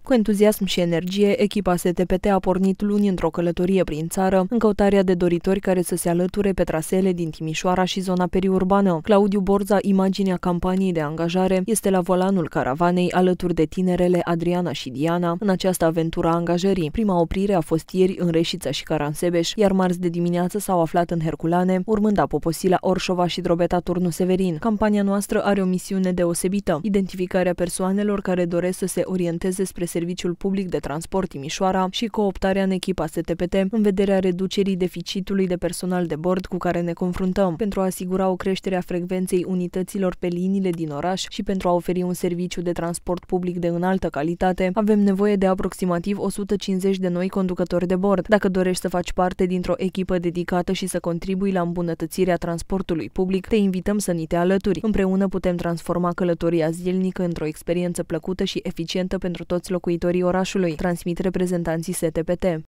Cu entuziasm și energie, echipa STPT a pornit luni într-o călătorie prin țară, în căutarea de doritori care să se alăture pe traseele din Timișoara și zona periurbană. Claudiu Borza, imaginea campaniei de angajare, este la volanul caravanei alături de tinerele Adriana și Diana în această aventură a angajării. Prima oprire a fost ieri în Reșița și Caransebeș, iar marți de dimineață s-au aflat în Herculane, urmând a poposi la Orșova și Drobeta Turnu Severin. Campania noastră are o misiune deosebită: identificarea persoanelor care doresc să se orienteze spre Serviciul Public de Transport Timișoara și cooptarea în echipa STPT în vederea reducerii deficitului de personal de bord cu care ne confruntăm, pentru a asigura o creștere a frecvenței unităților pe liniile din oraș și pentru a oferi un serviciu de transport public de înaltă calitate. Avem nevoie de aproximativ 150 de noi conducători de bord. Dacă dorești să faci parte dintr-o echipă dedicată și să contribui la îmbunătățirea transportului public, te invităm să ni te alături. Împreună putem transforma călătoria zilnică într-o experiență plăcută și eficientă pentru toți locuitorii orașului, transmit reprezentanții STPT.